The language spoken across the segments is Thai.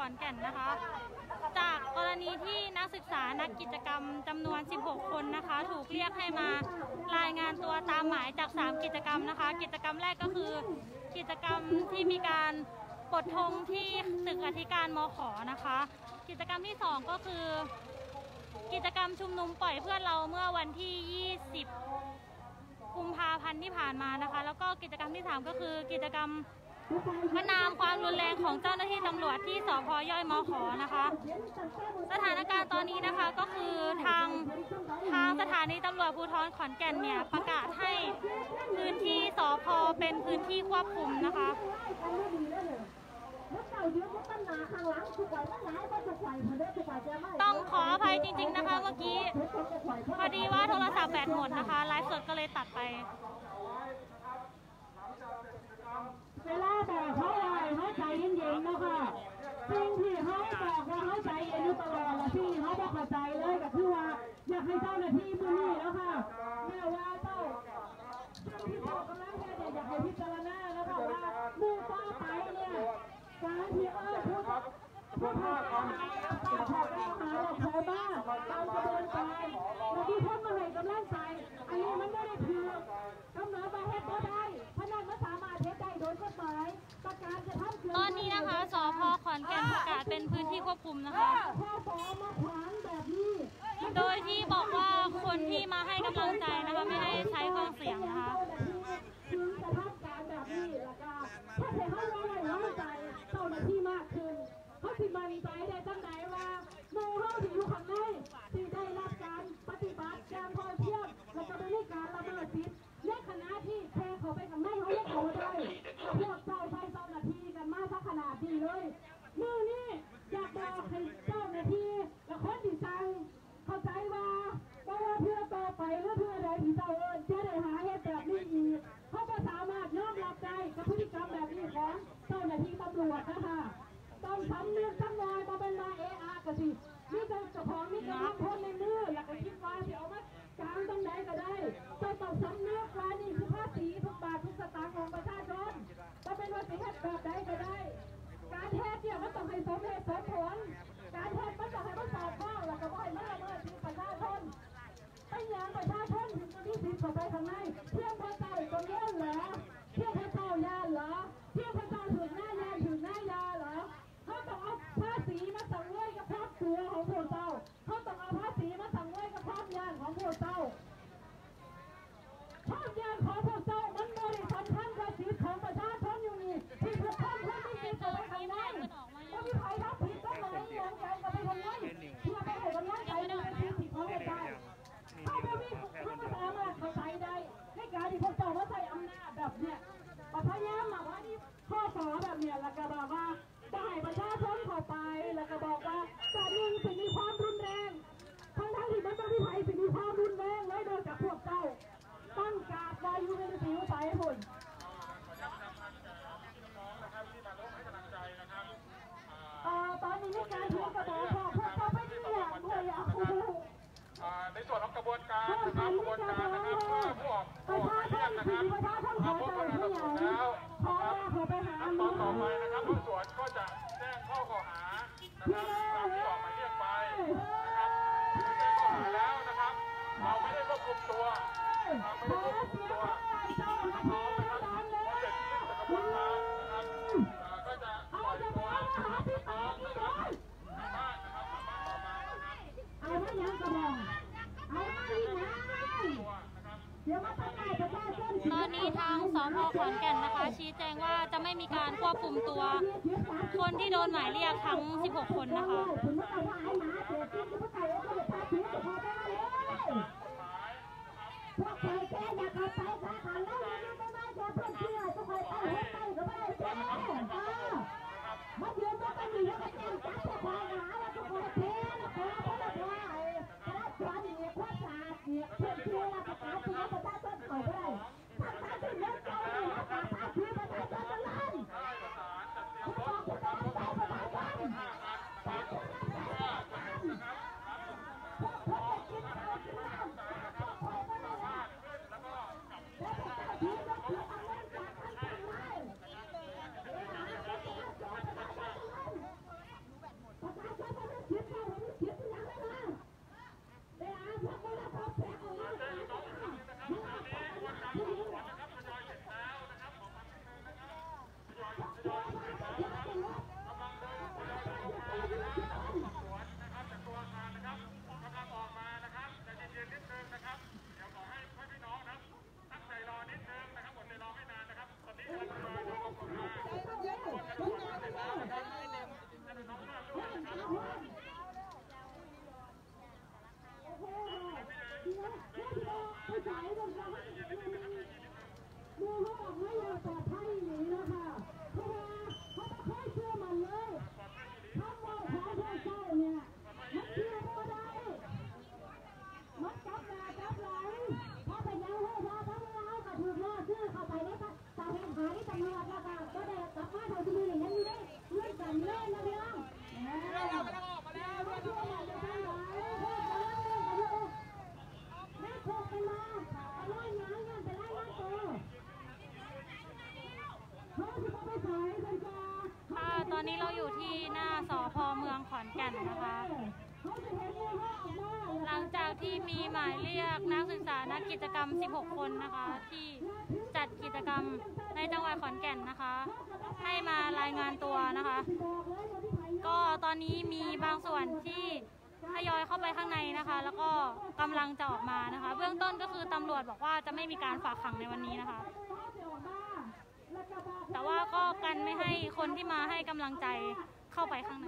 อนแก่นนะคะจากกรณีที่นักศึกษานักกิจกรรมจำนวน16คนนะคะถูกเรียกให้มารายงานตัวตามหมายจาก3กิจกรรมนะคะกิจกรรมแรกก็คือกิจกรรมที่มีการปลดธงที่ตึกอธิการมข.นะคะกิจกรรมที่2ก็คือกิจกรรมชุมนุมปล่อยเพื่อนเราเมื่อวันที่20กุมภาพันธ์ที่ผ่านมานะคะแล้วก็กิจกรรมที่3ก็คือกิจกรรมประณามความรุนแรงของเจ้าหน้าที่ตำรวจที่สพ.ย่อยมข.นะคะสถานการณ์ตอนนี้นะคะก็คือทางสถานีตำรวจภูธรขอนแก่นเนี่ยประกาศให้พื้นที่สพ.เป็นพื้นที่ควบคุมนะคะต้องขออภัยจริงๆนะคะเมื่อกี้พอดีว่าโทรศัพท์แบตหมดนะคะไลฟ์สดก็เลยตัดไปเวลาบอกเขาอะไรเขาใจเย็นๆนะคะสิ่งที่เขาบอกว่าเขาใจเย็นอยู่ตลอดและสิ่งที่เขาบอกเข้าใจเลยก็คือว่าอยากให้เจ้าหน้าที่มือนี้แล้วค่ะแม่ว่าเจ้าที่บอกกำลังแค่อยากให้พิจารณาแล้วค่ะว่ามือต่อไปเนี่ยการที่พูดว่าการหาหลักฐานบ้านตามกระบวนการและที่พ่นมาให้กำลังใจอันนี้มันไม่ได้ถือกำเนิดมาเฮ็ดก็ได้พนันมันสามารถเฮ็ดได้โดยกฎหมายประกาศจะทำตอนนี้นะคะสพ.ขอนแก่นประกาศเป็นพื้นที่ควบคุมนะคะโดยที่บอกว่าคนที่มาให้กำลังใจนะคะไม่ให้ใช้เครื่องเสียงนะคะถึงจะทำการแบบนี้แล้วก็ถ้าเขาไว้ใจเจ้าหน้าที่มากขึ้นเขาสิมั่นใจได้ตั้งไหนว่าหมู่เฮาที่อยู่ข้างในที่ได้รับการปฏิบัติการพอเทียบและก็ไม่ได้การละเมิดสิทธิ์ในขณะที่แค่เขาไปข้างในเขายังเอาได้พวกเจ้าใช้เจ้าหน้าที่กันมาสักขนาดนี้เลยมือนี้อยากบอกให้เจ้าหน้าที่และคนที่สั่งเข้าใจว่าเพื่อต่อไปหรือเพื่อใดที่เจ้าจะได้หาเหตุแบบนี้อีกเขาก็สามารถยอมรับได้กับพฤติกรรมแบบนี้ของเจ้าหน้าที่ตำรวจนะคะต้องทำเรื่องทั้งน้อยมาเป็นมากะสินี่จะเจ้าของนี่จะรับพ้นในมือหลักคิดว่าที่เอามากลางตรงไหนก็ได้ต้องสำนึกว่านี่คือภาษีทุกบาททุกสตางค์ของประชาชนจะเป็นว่าสิเหตุแบบใดก็ได้การแทษเนี่ยมันต้องให้สมเหตุสมผลการแทษมันต้องให้มันสอบข้อหลักก็ไม่ให้ละเมิดสิทธิประชาชนเป็นอย่างประชาชนถึงจะมีสิทธิ์เข้าไปข้างในเพียงพระเจ้าก็เลี้ยงเหรอเพียงพระเจ้ายาเหรอเพียงพระเจ้าถึงหน้ายาถึงหน้ายาเหรอเขาต้องเอาภาษีมาสั่งไว้กับครอบครัวของพวกเจ้าเขาต้องเอาภาษีมาสั่งไว้กับครอบครัวของพวกเจ้าครอบครัวของพวกเจ้ามันไม่ได้สำคัญกว่าสิทธิของประชาชนอยู่นี่ที่ทุกคนที่มีสิทธิ์ไปข้างในไม่มีใครรับผิดก็เลยอย่างใจก็ไปทำไงเพื่อไปให้กำลังใจในสิทธิของพวกเจ้าเขาไม่มีเขาไม่สามารถเข้าใจได้ในการที่พวกเจ้าว่าใช้อำนาจแบบเนี้ยพยายามมาว่านี่ข้อสอบแบบเนี้ยแล้วก็บอกว่าได้ประชาชนเข้าไปแล้วก็บอกว่าการเมืองสิ่งมีความรุนแรงทั้งที่มันต้องมีภัยสิ่งมีความรุนแรงเลยโดยจากพวกเจ้าตั้งการวายุในสิวสายผลตอนนี้มีการถือกระบอกพวกเจ้าไปที่อย่างด้วยในส่วนของกระบวนการนะครับกระบวนการนะครับเมื่อผู้ออกหมายเรียกนะครับมาพบพนักงานสอบสวนแล้วนะครับขั้นตอนต่อไปนะครับผู้สวนก็จะแจ้งข้อกล่าวหานะครับตามที่ออกหมายเรียกไปนะครับแจ้งข้อหาแล้วนะครับเราไม่ได้ควบคุมตัวไม่ได้ควบคุมตัวนะครับพร้อมนะครับพอเสร็จสิ้นกระบวนการนะครับก็จะปล่อยตัวน้องนะครับบ้านนะครับบ้านต่อมานะครับเอาไม่ยังกระบอกเอาไม่ยังเดี๋ยวมาทำไมประชาชนตอนนี้ทางสพ.ขอนแก่นนะคะชี้แจงว่าจะไม่มีการควบคุมตัวคนที่โดนหมายเรียกทั้ง16คนนะคะพวกใครแกอยากเอาไปสาขาแล้วไม่ไม่แกเพื่อนเชื่อทุกคนไปหัวไปก็ไม่ได้แกมันยืนก็ต้องมีแล้วก็แจ้งจับพวกใครหาแล้วทุกคนเทแล้วขอเพราะว่าพระจวนเนี่ยข้อสาเนี่ยเพื่อนเชื่อแล้วก็ตามตัวประชาชนเขาไปถ้าตาถึงเลิกเจ้าเนี่ยนะตาคือประชาชนจะลั่นพวกคุณต้องใจประชาชนพวกคุณต้องใจประชาชนพวกคุณจะกินข้าวกินน้ำพวกคุณไม่ได้แล้วพวกเจ้าที่ก็คือเอาเงินจากท่านทำไมไปสายกันแล้วดูเขาออกไม่ยอมปลอดภัยอย่างนี้นะคะเพราะว่าเขาไม่ค่อยเชื่อมันเลยทำว่าขอเพื่อเจ้าเนี่ยมันเชื่อไม่ได้มันจับหน้าจับหลังพอไปยังให้พอทั้งเราก็ถูกล่อซื้อเข้าไปได้ก็ตาเห็นหายตำรวจแล้วก็ก็ได้กลับมาเท่าที่มีอย่างนี้ได้เลื่อนกันเล่นนะพี่น้องเราไม่ต้องออกมาแล้วเราเชื่อมันจะทำไหนเพื่อนกันเล่นกันอยู่แม่โคไปมาไปไล่งานเงินไปไล่งานตัวเขาจะไปสายกันจ้าตอนนี้เราอยู่ที่หน้าสพเมืองขอนแก่นนะคะ หลังจากที่มีหมายเรียกนักศึกษานักกิจกรรม 16 คนนะคะ ที่จัดกิจกรรมในจังหวัดขอนแก่นนะคะ ให้มารายงานตัวนะคะ ก็ตอนนี้มีบางส่วนที่ทยอยเข้าไปข้างในนะคะ แล้วก็กำลังจะออกมานะคะ เบื้องต้นก็คือตำรวจบอกว่าจะไม่มีการฝากขังในวันนี้นะคะ แต่ว่าก็กันไม่ให้คนที่มาให้กำลังใจเข้าไปข้างใน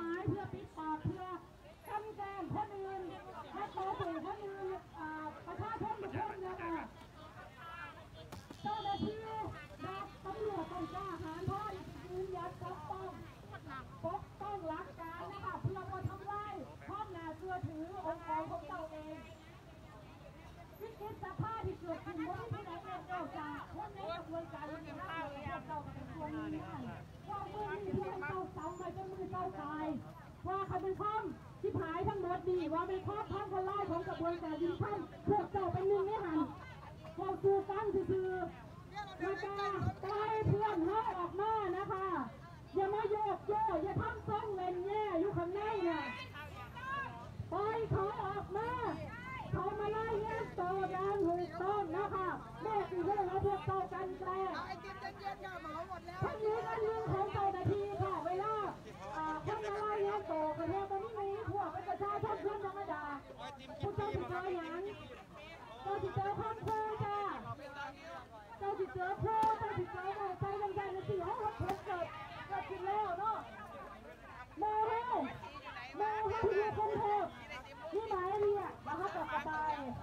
เจ้าหน้าที่ตำรวจต้องกล้าหาญพอยืนยันปกป้องหลักการนะคะเพื่อว่าทำลายความน่าเชื่อถือองค์กรของเจ้าเองวิกฤตสภาพที่เกิดขึ้นว่าที่ไหนเนี่ยเกิดจากคนในกระบวนการยุติธรรมของเจ้าเป็นคนนี้ว่ามือที่เป็นเจ้าเสาไปจนมือเจ้าตายว่าใครเป็นข้อมที่หายทั้งหมดดีว่าเป็นข้อพังคนไล่ของกระบวนการยุติธรรมพวกเจ้าเป็นหนึ่งในหันเราสู้กันคือนะคะปล่อยเพื่อนเขาออกมานะคะอย่ามาโยกโย่อย่าทำซ่องเล่นแย่อยู่ข้างในเนี่ยปล่อยเขาออกมาเขามาไล่แย่โตดังถูกต้องนะคะแม่ตีเรื่องแล้วพวกเจ้ากันแกล้งทั้งนี้ก็เรื่องของเจ้าหน้าที่ค่ะเวลาคนมาไล่แย่โตกันเนี่ยตอนนี้มีพวกประชาชนเพื่อนธรรมดาผู้เจ้าติดใจอย่างเจ้าติดใจความเคยจ้าเจ้าติดเจอพ่อเจ้าติดเจอหน่อยใจดังๆในสี่ห้องรถเกิดขึ้นแล้วเนาะมาแล้วที่เรียกคนเทพนี่หมายเรียกมาครับต่อไป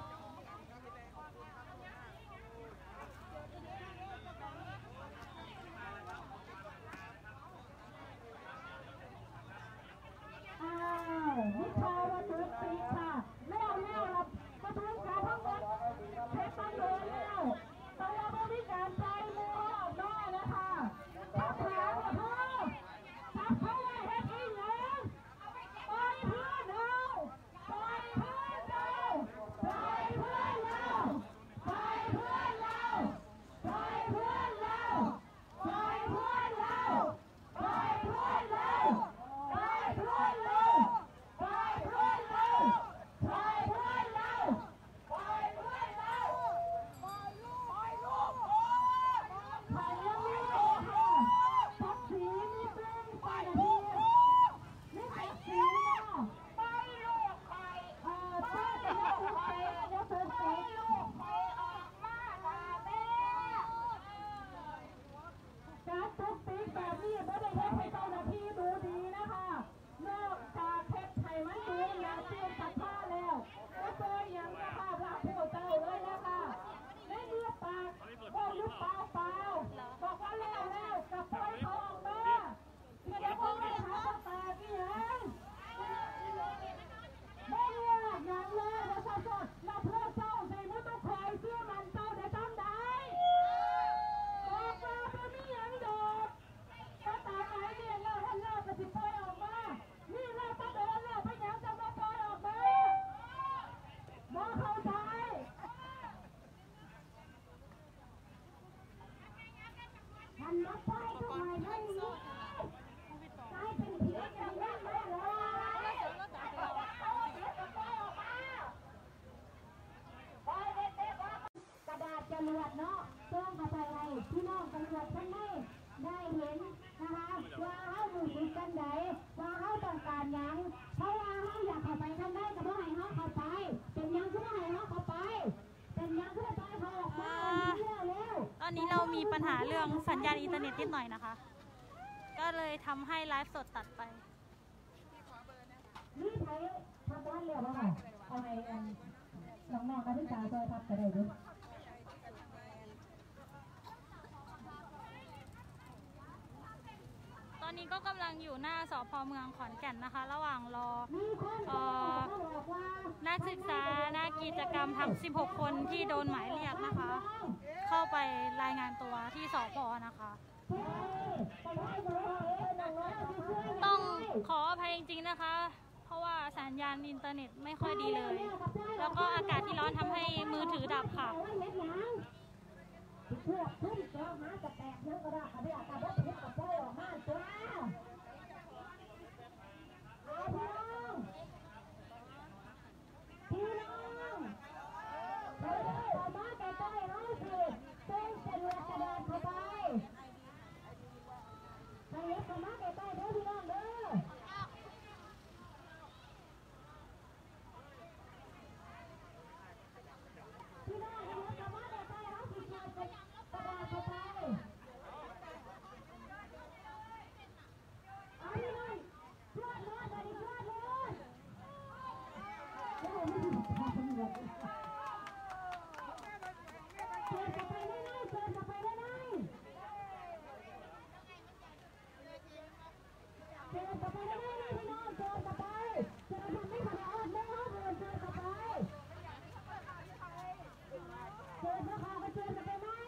นิทาวันจุดปีค่ะแล้วเราประท้วงการทั้งหมดเทปตั้งเลยแล้วแต่ว่าไม่มีการใจมือออกมานะคะถ้าถามว่าพ่อจับเขาไว้ให้กินแล้วปล่อยเพื่อนเราปล่อยเพื่อนเราปล่อยเพื่อนเราปล่อยเพื่อนเราปล่อยเพื่อนเราปล่อยเพื่อนเราปล่อยเพื่อนเราปล่อยเพื่อนเรา ปล่อยเพื่อนเราปล่อยเพื่อนเราปล่อยเพื่อนเราปล่อยลูกปล่อยลูกปล่อยลูกค่ะทักสีนี่เป็นปล่อยลูกนี่ทักสีนะปล่อยลูกปล่อยป้าจะเอาไปเดี๋ยวเธอปล่อยลูกปล่อยออกมาด่าแม่การทุบตีแบบนี้ไม่ได้ให้เจ้าหน้าที่ดูดีนะคะนอกจากเทปไทยมันดูอย่างเตรียมสัมภาษณ์แล้วก็ตัวอย่างสภาพรักผู้เจ้าเลยนะคะไม่เลือกปากบอกลูกเปล่าบอกว่าแล้วกับปล่อยเขาออกมาเดี๋ยวพวกเราหาปากนี่ยังไม่เลือกอย่างเลยประชาชนเราเพื่อเจ้าใส่ไม่ต้องคอยเชื่อมันเจ้าได้ตั้งได้บอกมาเป็นนี่ยังดอกก็ตามไหนเนี่ยเราให้เรากระสิบปล่อยออกมานี่เราต้องเดินเราพยายามจะมาปล่อยออกมาบอกเข้าใจทันรับไปทำไมไม่รู้กลายเป็นผีอย่างนี้เลยกระดาษจรวดเนาะเพิ่มเข้าไปให้พี่น้องตำรวจท่านได้เห็นนะคะว่าเขาอยู่จุดกันไหนว่าเขาต้องการยังเพราะว่าเขาอยากเข้าไปทำได้ก็เพราะให้เขาเข้าไปเป็นยังก็ให้เขาเข้าไปเป็นยังก็ไปเขาออกมาแล้วตอนนี้เรามีปัญหาเรื่องสัญญาณอินเทอร์เน็ตนิดหน่อยนะคะ ก็เลยทำให้ไลฟ์สดตัดไปนี่ไทยทำบ้านเรียบร้อยเอาไงน้องๆนักศึกษาซอยทับก็ได้ด้วยตอนนี้ก็กำลังอยู่หน้าสพ.เมืองขอนแก่นนะคะ ระหว่างรอนักศึกษานักกิจกรรมทั้ง16 คนที่โดนหมายเรียกนะคะ เข้าไปรายงานตัวที่สพ.นะคะ ต้องขออภัยจริงๆนะคะ เพราะว่าสัญญาณอินเทอร์เน็ตไม่ค่อยดีเลย แล้วก็อากาศที่ร้อนทำให้มือถือดับค่ะพวกทุ่มเจ้ามาจะแตกเนื้อกระดาษไม่อยากกระบอกพิษกับพ่อออกมาจ้าพี่น้องไปเลยออกมาใกล้ๆน้องสิเป็นจรวดกระดาษเข้าไปไปเล็กออกมาใกล้ๆเด้อพี่น้องเด้อพี่น้องเล็กออกมาใกล้ๆน้องสิกระดาษเข้าไปเอาพี่น้องชวดเลยไปดิชวดเลยโอ้ไม่ดีพาคนเดียวเชิญกลับไปได้ไหมเชิญกลับไปได้ไหมเชิญกลับไปได้ไหมพี่น้องเชิญกลับไปเชิญทำไม่ขนาดไม่ห้ามเลยเชิญกลับไปเชิญพระพาไปเชิญกลับไปไหม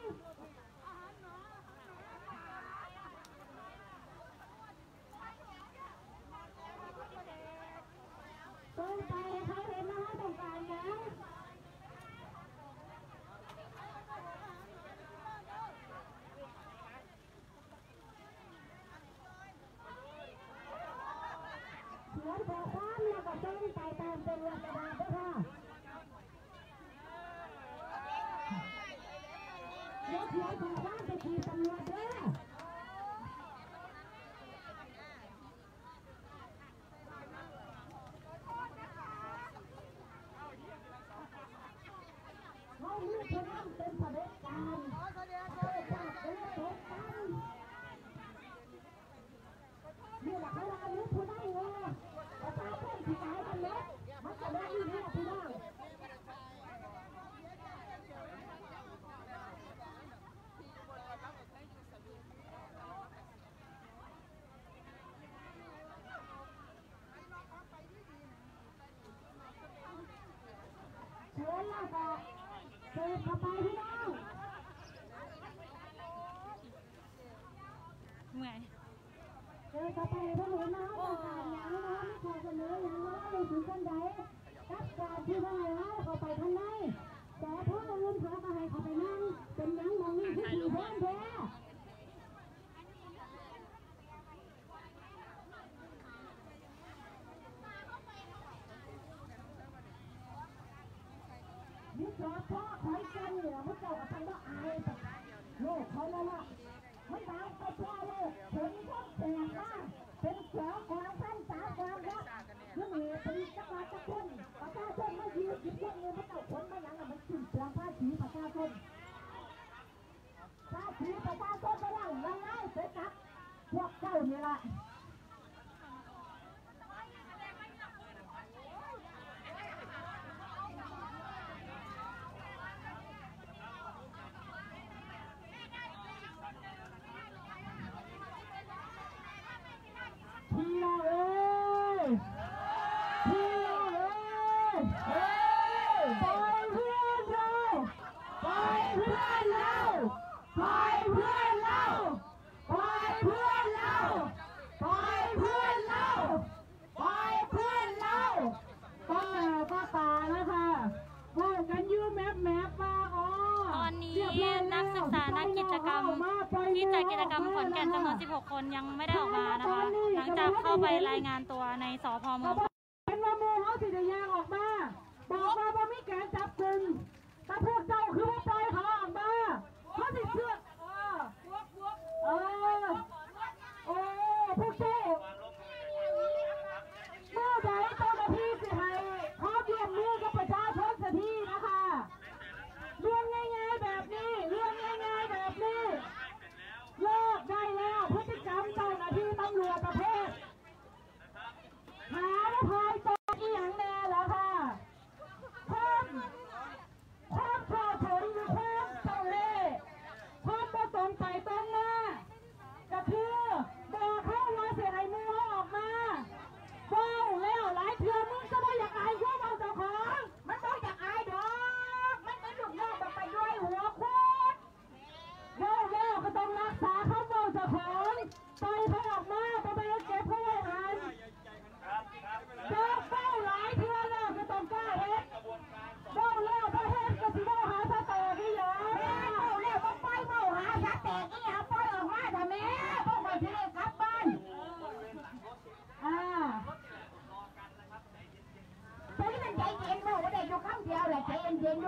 ตรงไปเขาเห็นนะคะตรงกลางนะเขียนข้อความแล้วก็ต้องไปตามเป็นกระดาษด้วยค่ะเดี๋ยวเขียนข้อความไปขีดตำรวจด้วยเขาลูกคนนั้นเป็นเผด็จการเขาจับเป็นเผด็จการนี่แหละเขาว่าลูกคนนั้นไงประชาชนที่ตายกันเล็กมันจะได้ยินเนี่ยพี่น้องเชิญแล้วก็เชิญเข้าไปพี่น้องเมื่อยเดินเข้าไปพระหลวงนะต้องการอย่างนี้นะไม่ขอเสนออย่างว่าในถึงกันใดรับการที่ว่าแล้วเข้าไปข้างในแต่พวกอื่นเขาก็ให้เข้าไปนั่งเป็นยังมองนี่ที่ดีแท้แท้ยึดรถพ่อคอยกันเหนือพระเจ้ากับท่านว่าอายโลกเขาแล้วล่ะไม่ตายไปทั่วโลกถึงพวกแสงว่าเป็นเสือความท่านสาความรักเรื่องนี้เป็นจักรวาลจักรคนประชาชนไม่ยืนหยิบเรื่องเงินพระเจ้าคนไม่ยังมันขึ้นเปลืองภาษีประชาชนภาษีประชาชนไปแล้วยังไงเสร็จกับพวกเจ้านี่ละพี่น้องเอ้ยพี่น้องเอ้ยปล่อยเพื่อนเราปล่อยเพื่อนเราปล่อยเพื่อนเราปล่อยเพื่อนเราปล่อยเพื่อนเราปล่อยเพื่อนเราก็แม่ก็ตานะคะว่ากันยืมแมปมาอ๋อตอนนี้นักศึกษานักกิจกรรมที่จัดกิจกรรมขอนแก่นจำนวน16 คนยังไม่ได้ออกมานะคะ หลังจากเข้าไปรายงานตัวในสพ.เมืองเป็นว่าโมเขาสิจะแยกออกมาบอกว่าบ่มีการจับกลุ่มแต่พวกเจ้าคือว่าปล่อยเขาออกมาเขาสิเชื่อโอ้พวกเจ้าเมื่อใดเจ้าหน้าที่สิให้ขอร่วมมือกับประชาชนสักทีนะคะเรื่องง่ายๆแบบนี้เรื่องง่ายๆแบบนี้เลิกได้แล้วพฤติกรรมเจ้าหน้าที่ตำรวจประเภทหาและพายตัวที่อย่างแน่แล้วค่ะเพิ่ม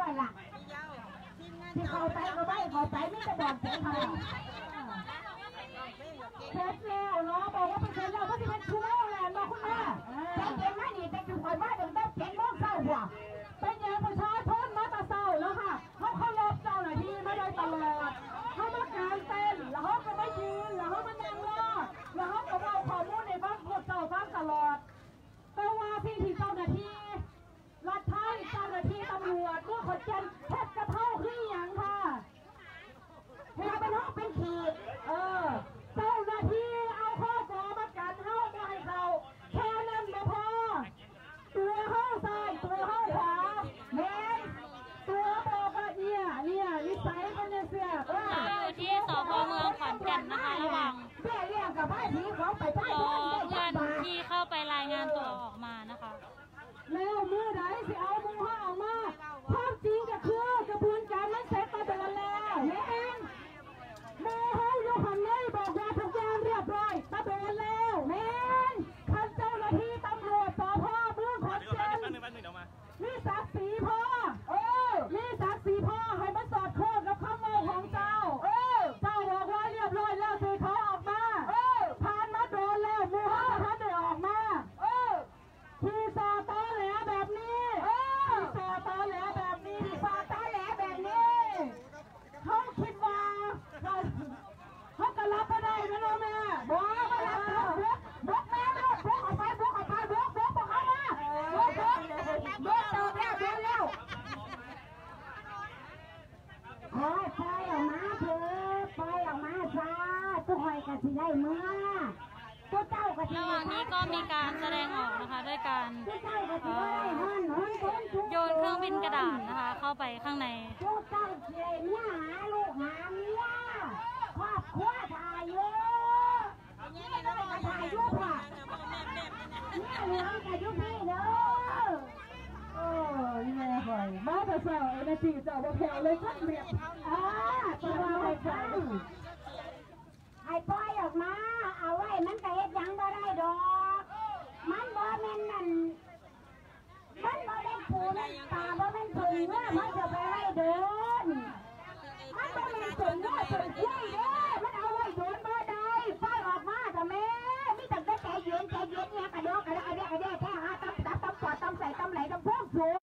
ล่ะที่เขาไปก็ไม่เขาไปไม่จะบอกเขาเสร็จแล้วเนาะบอกว่าเป็นเสร็จแล้วก็จะเป็นชั่วโมงแล้วบอกคุณแม่ใจเย็นนะนี่แต่คือคนว่าเดี๋ยวต้อง7 โมงเช้าหัวเป็นยังประชาชนมาแต่เช้าแล้วค่ะเขาเคารพเจ้าหน้าที่ไม่ได้ตลอดเขามาการเต้นแล้วเขาก็ไม่ยืนแล้วเขามานั่งรอแล้วเขาก็เอาข้อมูลในบ้านพวกเจ้าฟังตลอดแต่ว่าที่เจ้าหน้าที่รัฐไทยเจ้าหน้าที่ตำรวจเมื่อขอนแก่นแทบจะเท่าขึ้นอย่างค่ะเวลาเป็นห้องเป็นขีดเจ้าหน้าที่เอาข้อกอมากันเข้าไปให้เขาแค่นั้นไม่พอตัวเข้าซ้ายตัวเข้าขวาเมนตัวบอกว่าเนี่ยนิสัยมันเนี่ยเสียเราอยู่ที่สพเมืองขอนแก่นนะคะระหว่างเรียกกับบ้านที่เขาไปใต้รอเพื่อนที่เข้าไปรายงานตัวออกมานะคะแล้วมือไหนสิเอามือห้าออกมาความจริงก็คือกระบวนการมันเสร็จมาเป็นแล้วแม่เองแม่ให้ยูหันเลยบอกว่าทุกอย่างเรียบร้อยมาเป็นแล้วแม่ท่านเจ้าหน้าที่ตำรวจสพเมืองขอนแก่นมีศักดิ์ศรีพ่อมีศักดิ์ศรีพ่อให้มันสอดคล้องกับคำเมาของเจ้าเจ้าบอกว่าเรียบร้อยแล้วคือเขาออกมาผ่านมาโดนแล้วมือห้าท่านได้ออกมาที่ซาตอแหลแบบนี้ที่ซาตอแหลแบบนี้ที่ซาตอแหลแบบนี้เขาคิดว่าเขาก็รับไม่ได้นะน้องแม่บอกมารับบกแม่บกออกไปบกเข้ามาบกเติมแล้วขอปล่อยออกมาเถอะปล่อยออกมาซะทุกคนก็สิได้เมื่อระหว่างนี้ก็มีการแสดงออกนะคะด้วยการโยนเครื่องบินกระดาษนะคะเข้าไปข้างในลูกเจ้าเสียเนี่ยหาลูกหาเมียครอบครัวถ่ายเยอะนี่ก็ถ่ายรูปอ่ะเนี่ยน้องกับยุพี่เด้อเนี่ยหอยมาแต่เช้าเอเนจีเจ้าบ่แผ่วเลยสักเม็ดตัวให้ฟังให้ปล่อยออกมาเอาไว้มันก็เฮ็ดหยังบ่ได้ดอกมันบ่แม่นนั่นมันบ่ได้ปูนั่นตาบ่แม่นผึ่งเมื่อมันจะไปไว้เดินมันบ่แม่นผึ่งเมื่อผึ่งคุยเด้อมันเอาไว้โดนบ่ได้ปล่อยออกมาจ้ะแม่มีแต่ใจเย็นเนี่ยกระโดดแท้หาตำปอดตำใส่ตำไหลตำพวกสูง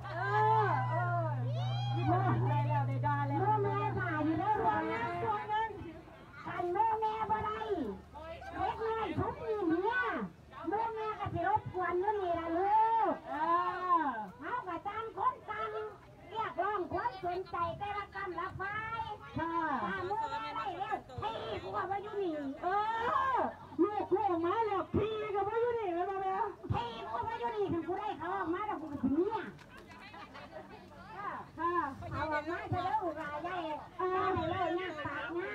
นี่บ่ได้แล้วได้ด่าแล้วแม่ผ่าอยู่แล้วรวมนะกันแม่บ่ได้เล็กน้อยทุกเนี่ยแม่ก็สิรบกวนอยู่นี่ล่ะลูกเขาก็ต่างคนต่างเรียกร้องความสนใจแต่ละกรรมละฝ่ายถ้ามือแม่ได้แล้วพี่กูก็ว่าอยู่นี่ลูกกูออกมาแล้วพี่ก็ว่าอยู่นี่แล้วแม่พี่กูก็ว่าอยู่นี่คือกูได้เขาออกมาแล้วกูก็ถึงเนี่ยเอาออกมาเถอะลูกใหญ่ให้เลยหน้าปากหน้า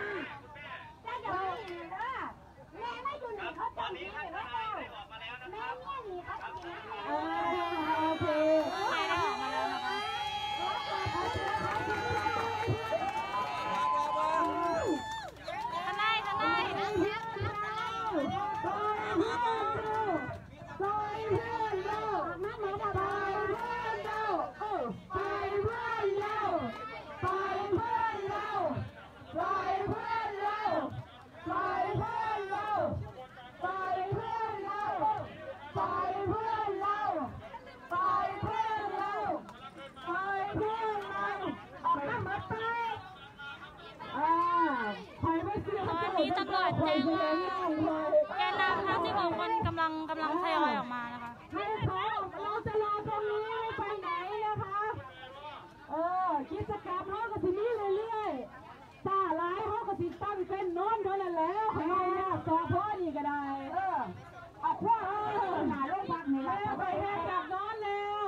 แม่ไม่อยู่นี่เขาจับนี่แล้วแม่เนี่ยนี่เขาจับนี่โอเคได้ออกมาแล้วนะคะทนายตอนนี้ตำรวจแจ้งว่าแกนนำทั้ง16 คนกำลังทยอยออกมานะคะเราจะรอตรงนี้ไม่ไปไหนนะคะกิจกรรมเขาก็สิมีเรื่อยๆตาหลายเขาก็สิตั้งเป็นนอนด้วยแล้วเขาเนี่ยสอพ่อนี่ก็ได้เอาขว้าหนาลงพักนี่แล้วไปแหกจากนอนแล้ว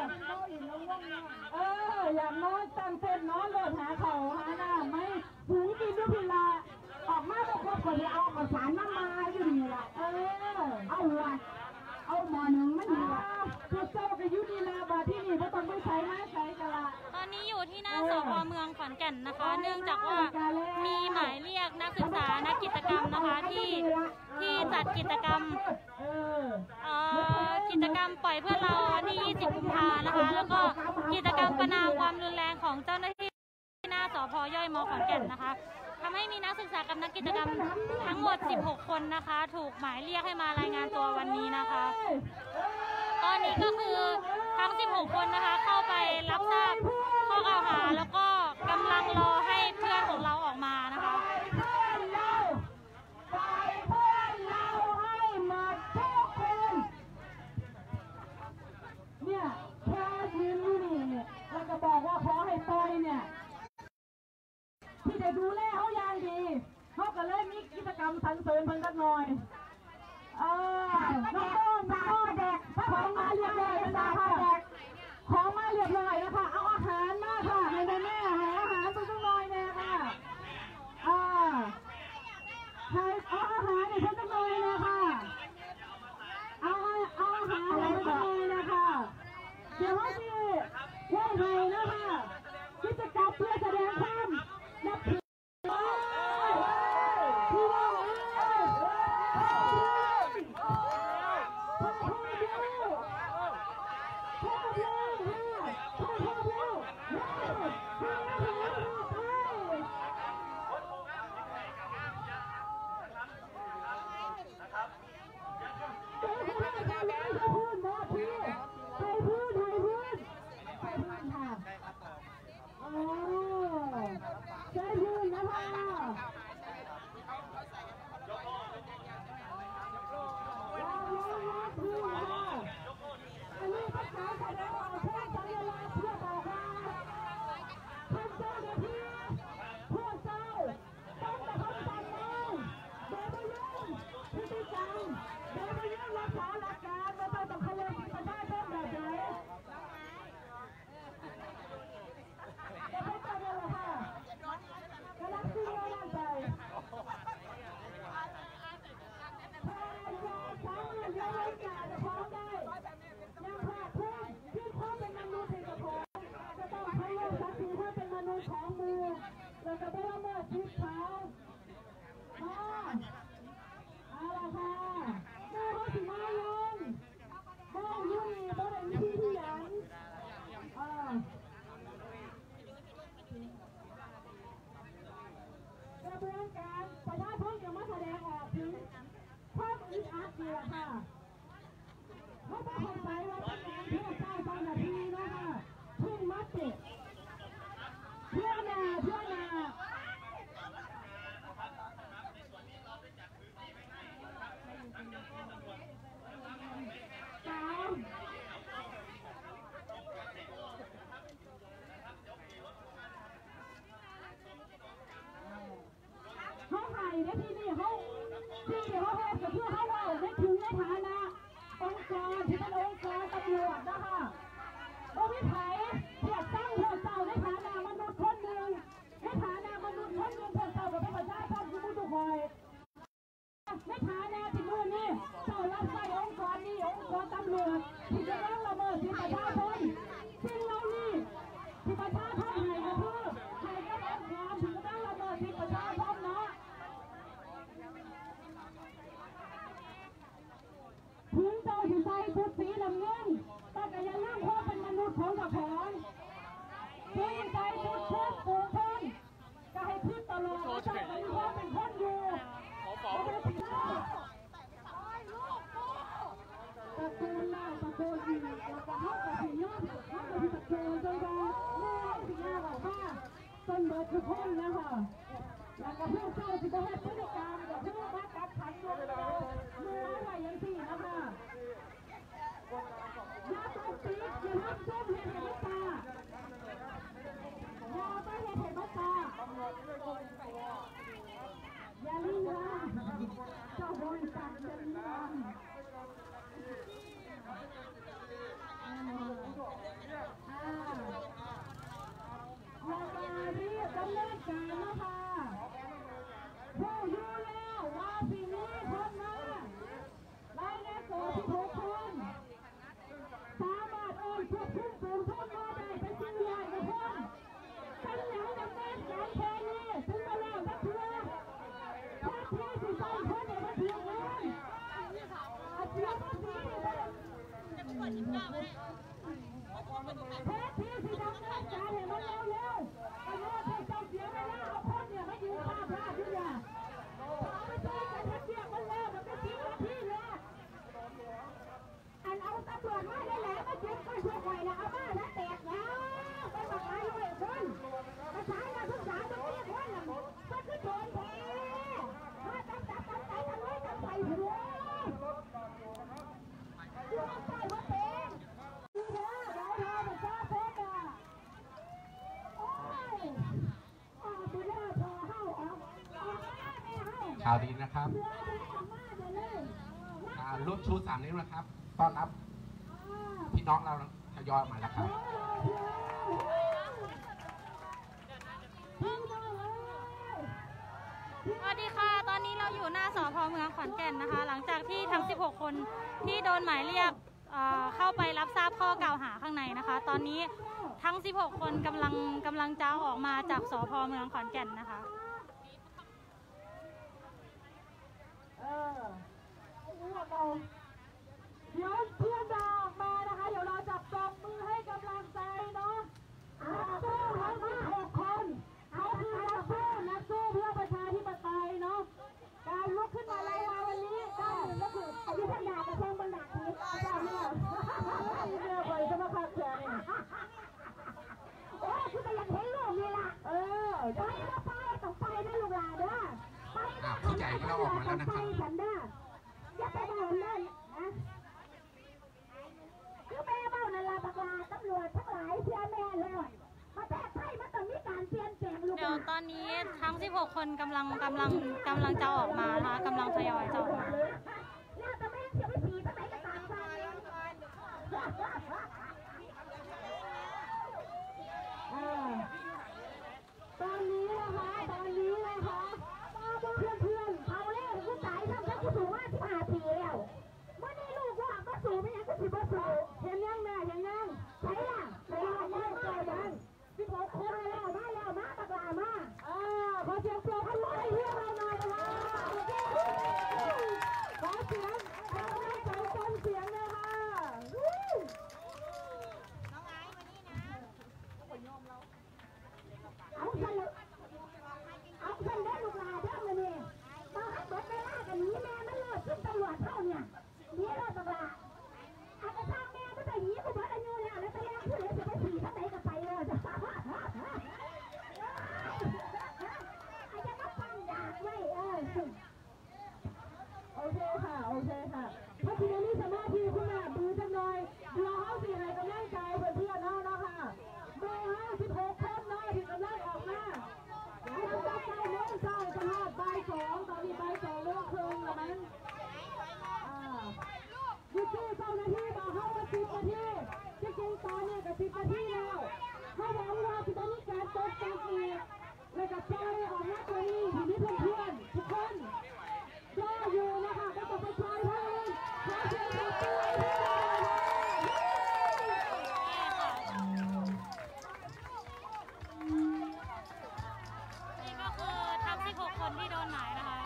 อยากนอนตั้งเต้นนอนโดดหาเขาหาน้ำไหมฝูงกินด้วยพิลาออกมาบอกว่าคนเอาข้าวสารมาอยู่นี่ละเอาหัวเอาหมอหนึ่งมันนี่ละคือเจ้ากับยุนีลาบาที่นี่เขาต้องไปใช้ไม้ใช้กันละตอนนี้อยู่ที่หน้าสพเมืองขอนแก่นนะคะ เนื่องจากว่ามีหมายเรียกนักศึกษานักกิจกรรมนะคะที่จัดกิจกรรมกิจกรรมปล่อยเพื่อนเราวันที่ 20 กุมภานะคะ แล้วก็กิจกรรมประณามความรุนแรงของเจ้าหน้าที่หน้าสภ.ย่อยม.ขอนแก่นนะคะทำให้มีนักศึกษากับนักกิจกรรมทั้งหมด 16 คนนะคะ ถูกหมายเรียกให้มารายงานตัววันนี้นะคะ ตอนนี้ก็คือทั้ง 16 คนนะคะเข้าไปรับทราบข้อกล่าวหาแล้วก็กำลังรอให้เพื่อนของเราออกมานะคะเนี่ยแค่ยืนอยู่นี่แล้วก็บอกว่าขอให้ปล่อยเนี่ยที่จะดูแลเขาอย่างดีเขาก็เลยมีกิจกรรมสรรเสริญเพิ่นกันหน่อยน้องเด็กของมาเรียบร้อยนะคะเด็กของมาเรียบร้อยนะคะเอาอาหารมาค่ะให้แม่หาอาหารสักหน่อยแน่ค่ะให้เอาอาหารให้สักหน่อยนะคะเอาอาหารให้สักหน่อยนะคะเดี๋ยวว่าสิว่าไงนะคะกิจกรรมเพื่อแสดงความนับถือพี่น้องแล้วก็ได้ละเมิดชีวิตเขาเอาละค่ะแม่เขาสิมาลงบ้านยุ่งบ้านมีที่หยันกระบวนการประชาชนจะมาแสดงออกถึงความอึดอัดนี่แหละค่ะเขาต้องเข้าใจว่าเป็นการเพื่อสร้างสถานที่นะคะทุ่งมัดติดเพื่อนาเขาไห่ในที่นี่เขาเฮ็ดกับเพื่อเขาว่าในถึงในฐานะองค์กรที่เป็นองค์กรตำรวจนะคะโดยวิถีเพื่อสร้างเพื่อเจ้าในฐานะมนุษย์คนหนึ่งในฐานะมนุษย์คนหนึ่งเพื่อเจ้ากับประชาชนผู้ทุกคนในฐานะที่มือนี่เจ้ารับใช้องค์กรนี้องค์กรตำรวจที่จะต้องละเมิดสิทธิประชาชนสิ่งเหล่านี้ที่ประชาชนให้ก็คือให้กับองค์กรที่จะต้องละเมิดสิทธิประชาชนเนาะถึงเจ้าอยู่ใส่ชุดสีน้ำเงินแต่ก็อย่าลืมความเป็นมนุษย์ของเจ้าของถึงใส่ชุดเชิดปูพงก็ให้คิดตลอดว่าเจ้าเป็นความเป็นคนอยู่ตะโกนล่าตะโกนอีกแล้วก็เข้ากับผีย้อนเข้ากับผีตะโกนจนว่าแม่ผีหน้าบอกว่าจนเบิดทุกคนนะคะแล้วก็พวกเจ้าที่จะให้พฤติกรรมกับพวกมากัดขันตัวเราเมื่อไหร่ยังสี่นะคะอย่าต้องตีอย่าทำส้มเห็นเห็นตาอย่าไปเห็นเห็นตาอย่าลีลาเจ้าบริษัทอย่าลีลาแล้วก็รีบดำเนินการนะคะผู้อยู่แล้วว่าปีนี้คนมารายงานตัว16 คนสามารถควบคุมฝูงชนมาได้เป็น400 กว่าคนเป็นอย่างดำเนินการแค่นี้ถึงมาแล้วสักเทื่อแค่ที่สิใส่คนเดียวมาเถียงกันเสียภาษีข่าวดีนะครับรูปชู3 นิ้วนะครับต้อนรับพี่น้องเราทยอยมาแล้วครับสวัสดีค่ะตอนนี้เราอยู่หน้าสพเมืองขอนแก่นนะคะหลังจากที่ทั้ง16คนที่โดนหมายเรียกเข้าไปรับทราบข้อกล่าวหาข้างในนะคะตอนนี้ทั้ง16คนกำลังจะออกมาจากสพเมืองขอนแก่นนะคะเดี๋ยวเพื่อนดาออกมานะคะเดี๋ยวเราจับตบมือให้กำลังใจเนาะนักสู้ทั้ง16คนเขาคือนักสู้เพื่อประชาธิปไตยเนาะการลุกขึ้นมาเลยวันนี้ก้าวหนึ่งก็คืออยุธยากระทรวงบรรดาทิพย์ก้าวเนี่ยไปจะมาพักแขนเนี่ยโอ้คือไปยังเห็นลูกนี่ล่ะไปแล้วไปต้องไปนะลูกหลานเด้อไปผู้ใหญ่ก็ออกมาแล้วนะครับฉันเด้ออย่าไปบ่นเล่นนะคือแม่เบ้านั่นล่ะบักลาตำรวจทั้งหลายเชื่อแม่เลยประเทศไทยมันต้องมีการเปลี่ยนแปลงลูกเดี๋ยวตอนนี้ทั้ง16คนกำลังจะออกมานะคะกำลังทยอยจะออกมาแล้วจะไม่เสียไปสีทำไมก็ตามใจตอนนี้นะคะเพื่อนเขาเล่นผู้ชายทำฉันกูสูงมาก15 ปีแล้วเมื่อนี้ลูกว่าก็สูงไม่ยังก็สิบสูงเห็นยังแม่เห็นยังใช่ล่ะใช่ยังใจยัง16 คนแล้วมาตะกลามาขอเสียงปรบมือให้เพื่อนเราหน่อยนะคะขอเสียงให้กำลังใจต้นเสียงเลยค่ะน้องไอ้มานี่นะเอาฉันได้ลูกหลานเด้อมาเนี่ยตอนให้เบิดเวลากันนี้แม่มันเลิกขึ้นตำรวจเท่าเนี่ยนี่เลิกตำรวจอาจจะทางแม่ก็จะหนีกูเบิดอายุแล้วแล้วแต่แม่คือเลยจะไปขี่ท่านไหนก็ไปเลยอาจจะมาฟังดากไว้โอเคค่ะถ้าทีนี้สมาธิคุณแม่ดูจังหน่อยรอเขาสิให้กำลังใจเพื่อนๆนะค่ะดู16 คนนะที่กำลังออกมาเราจะใกล้โมงเช้าจะลาดบ่าย 2ตอนนี้บ่าย 2 โมงครึ่งแล้วมั้งยุติเจ้าหน้าที่มาเข้ามา10 นาทีจริงๆตอนนี้ก็10 นาทีแล้วเขาบอกว่าที่ตอนนี้การตกจับอีกแล้วก็ใจออกมาตัวนี้ทีนี้เพื่อนๆทุกคนรออยู่นะคะก็จะไปช่วยเพื่อนขอเสียงปรบมือให้เพื่อนนี่ก็คือทั้ง16คนที่โดนหมายนะคะ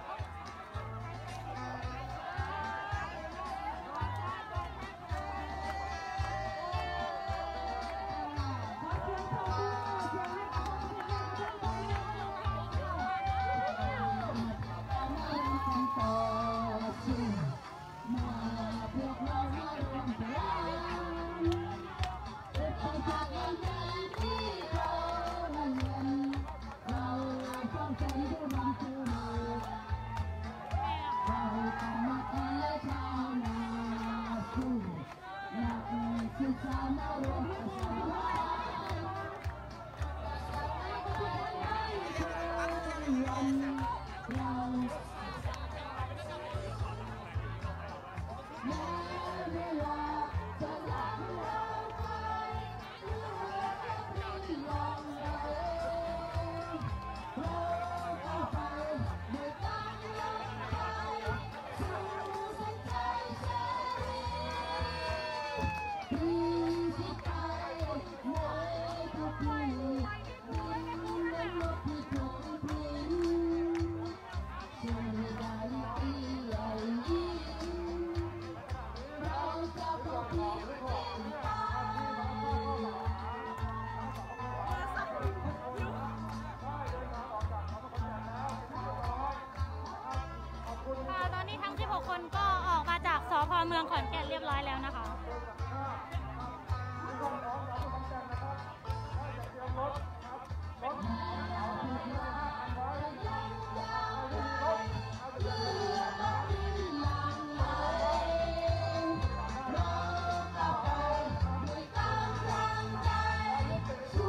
ตอนนี้ทั้ง16 คนก็ออกมาจากสพเมืองขอนแก่นเรียบร้อยแล้วนะคะ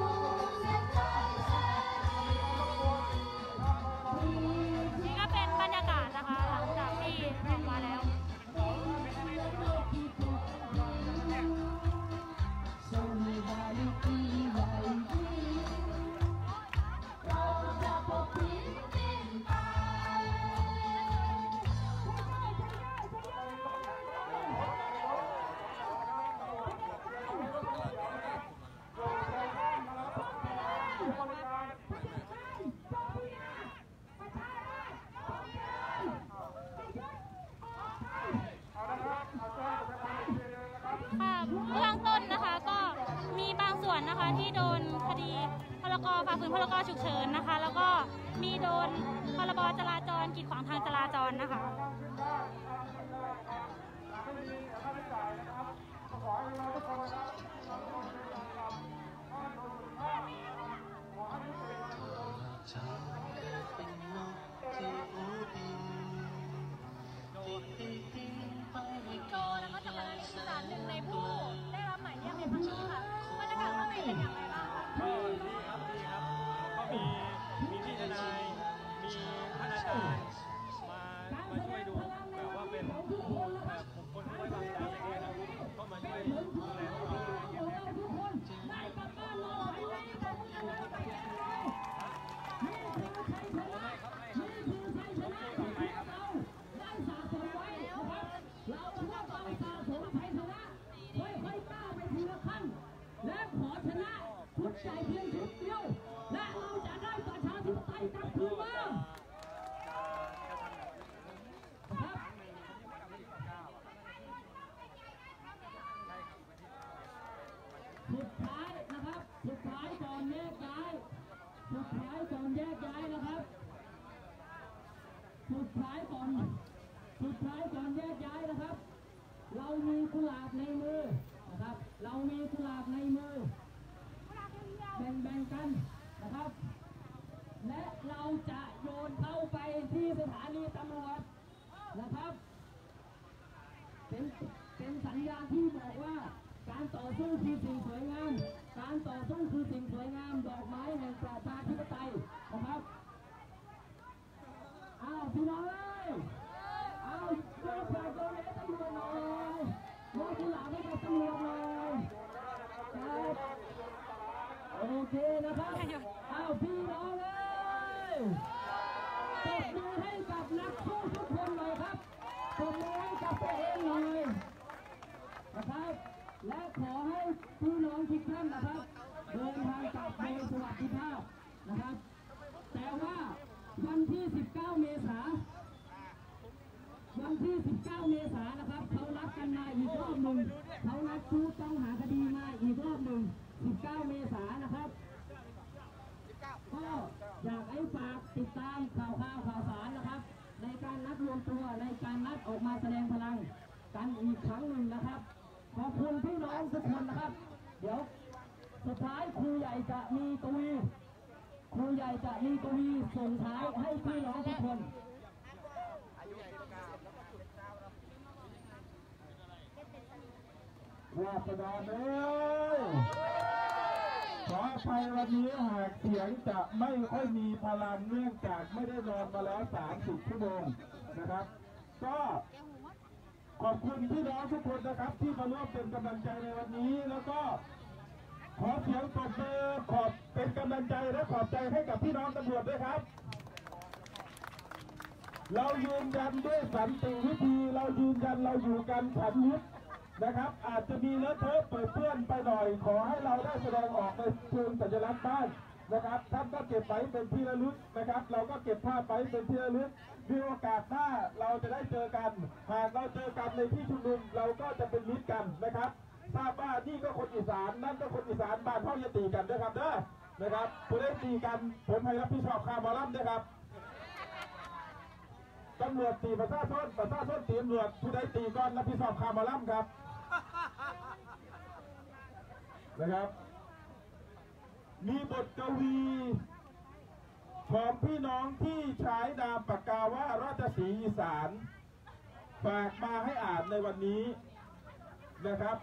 นี่ก็เป็นบรรรกฝ่าฝืนพรกฉุกเฉินนะคะแล้วก็มีโดนพรบจราจรกีดขวางทางจราจรนะคะแล้วก็จะมาที่ศาลหนึ่งในผู้ได้รับหมายเรียกในครั้งนี้ค่ะบรรยากาศข้างในเป็นอย่างไรบ้างคะดีครับก็มีที่ทนายมีท่านอาจารย์มาช่วยดูแบบว่าเป็นบุคคลไว้วางใจอย่างเงี้ยนะก็มาช่วยดูแลเราได้กลับบ้านเราให้ได้กลับบ้านเราไปยังไงนี่คือชัยชนะนี่คือชัยชนะที่พวกเราได้สะสมไว้นะครับเราพวกเราสะสมชัยชนะค่อยๆก้าวไปทีละขั้นและขอชนะชุดใจเพียงชุดเดียวและเราจะได้ประชาธิปไตยกลับคืนมาสุดท้ายนะครับสุดท้ายก่อนแยกย้ายสุดท้ายก่อนแยกย้ายนะครับสุดท้ายก่อนแยกย้ายนะครับเรามีกุหลาบในมือนะครับเรามีกุหลาบในมือแบ่งกันนะครับและเราจะโยนเข้าไปที่สถานีตำรวจนะครับเป็นสัญญาณที่บอกว่าการต่อสู้คือสิ่งสวยงามการต่อสู้คือสิ่งสวยงามดอกไม้แห่งประชาธิปไตยนะครับพี่น้องเอ้ยโยนฝากโยนให้ตำรวจหน่อยโยนกุหลาบให้กับตำรวจหน่อยครับโอเคนะครับพี่น้องเอ้ยตบมือให้กับนักสู้ทุกคนหน่อยครับตบมือให้กับตัวเองหน่อยนะครับและขอให้พี่น้องทุกท่านนะครับเดินทางกลับโดยสวัสดิภาพนะครับแต่ว่าวันที่ 19 เมษายนนะครับเขานัดกันมาอีกรอบหนึ่งเขานัดผู้ต้องหาคดีมาอีกรอบหนึ่ง19 เมษายนนะครับก็อยากให้ฝากติดตามข่าวสารนะครับในการนัดรวมตัวในการนัดออกมาแสดงพลังกันอีกครั้งหนึ่งนะครับขอบคุณพี่น้องทุกคนนะครับเดี๋ยวสุดท้ายครูใหญ่จะมีกวีส่งท้ายให้พี่น้องทุกคนราษฎรเอ้ยขออภัยวันนี้หากเสียงจะไม่ค่อยมีพลังเนื่องจากไม่ได้นอนมาแล้ว30 ชั่วโมงนะครับก็ขอบคุณพี่น้องทุกคนนะครับที่มาร่วมเป็นกำลังใจในวันนี้แล้วก็ขอเสียงปรบมือขอบเป็นกำลังใจและขอบใจให้กับพี่น้องตำรวจด้วยครับเรายืนยันด้วยสันติวิธีเรายืนยันเราอยู่กันฉันมิตรนะครับอาจจะมีเลอะเทอะเปื้อนไปหน่อยขอให้เราได้แสดงออกในเชิงสัญลักษณ์บ้างนะครับท่านก็เก็บไว้เป็นที่ระลึกนะครับเราก็เก็บภาพไว้เป็นที่ระลึกมีโอกาสหน้าเราจะได้เจอกันหากเราเจอกันในที่ชุมนุมเราก็จะเป็นมิตรกันนะครับทราบว่านี่ก็คนอีสานนั่นก็คนอีสานบ้านพ่อจะตีกันด้วยครับเด้อนะครับผู้ได้ตีกันผมให้รับผิดชอบค่าหมอลำด้วยครับตำรวจตีประชาชนตีตำรวจผู้ใดตีก่อนรับผิดชอบค่าหมอลำครับนะครับมีบทกวีของพี่น้องที่ใช้นามปากกาว่าราชสีห์อีสานฝากมาให้อ่านในวันนี้นะครับ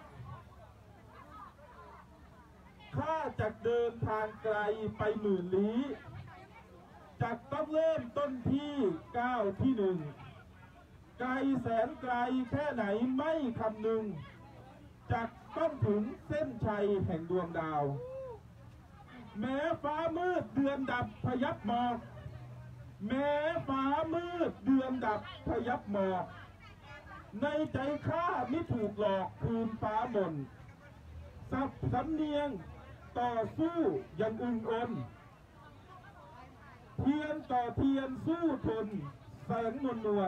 ข้าจะเดินทางไกลไปหมื่นลี้จักต้องเริ่มต้นที่ก้าวที่1ไกลแสนไกลแค่ไหนไม่คำนึงจักต้องถึงเส้นชัยแห่งดวงดาวแม้ฟ้ามืดเดือนดับพยับหมอกแม้ฟ้ามืดเดือนดับพยับหมอกในใจข้าไม่ถูกหลอกคืนฟ้ามนสับสำเนียงต่อสู้อย่างอึงอนเทียนต่อเทียนสู้ทนแสงนวล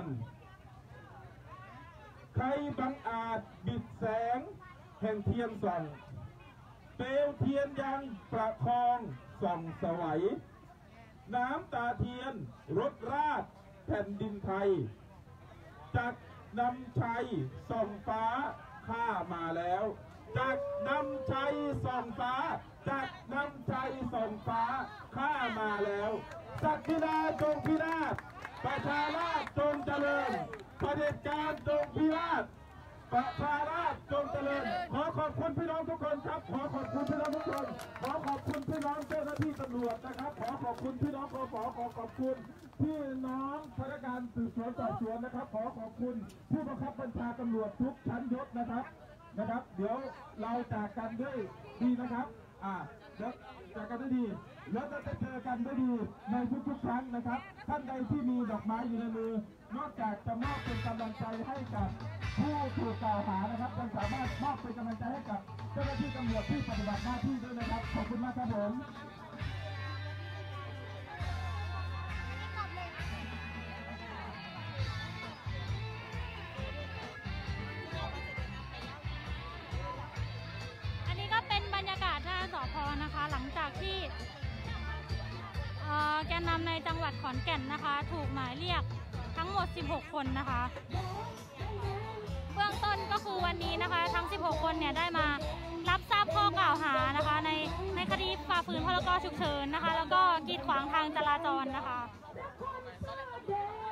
ใครบังอาจบิดแสงแห่งเทียนส่องเปลวเทียนยังประคองส่องสวัยน้ำตาเทียนรถราชแผ่นดินไทยจักนำชัยส่องฟ้าข้ามาแล้วจักนำชัยส่องฟ้าจักนำชัยส่องฟ้าข้ามาแล้วศักดินาจงพินาศประชาราษฎร์จงเจริญเผด็จการจงพินาศประชาราษฎร์จงเจริญขอขอบคุณพี่น้องทุกคนครับขอขอบคุณพี่น้องทุกคนขอขอบคุณพี่น้องเจ้าหน้าที่ตำรวจนะครับขอขอบคุณพี่น้องปปขอขอบคุณพี่น้องพนักงานสืบสวนสอบสวนนะครับขอขอบคุณผู้บังคับบัญชาตำรวจทุกชั้นยศนะครับเดี๋ยวเราจากกันด้วยดีนะครับเดี๋ยวจากกันด้วยดีแล้วจะเจอกันด้วยดีในทุกๆครั้งนะครับท่านใดที่มีดอกไม้อยู่ในมือนอกจากจะมอบเป็นกำลังใจให้กับผู้ถูกกล่าวหานะครับยังสามารถมอบเป็นกำลังใจให้กับเจ้าหน้าที่ตำรวจที่ปฏิบัติหน้าที่ด้วยนะครับขอบคุณมากครับผมอันนี้ก็เป็นบรรยากาศหน้าสพนะคะหลังจากที่แกนนำในจังหวัดขอนแก่นนะคะถูกหมายเรียกทั้งหมด16คนนะคะเบื้องต้นก็คือวันนี้นะคะทั้ง16คนเนี่ยได้มารับทราบข้อกล่าวหานะคะในคดีฝ่าฝืนพรกฉุกเฉินนะคะแล้วก็กีดขวางทางจราจรนะคะ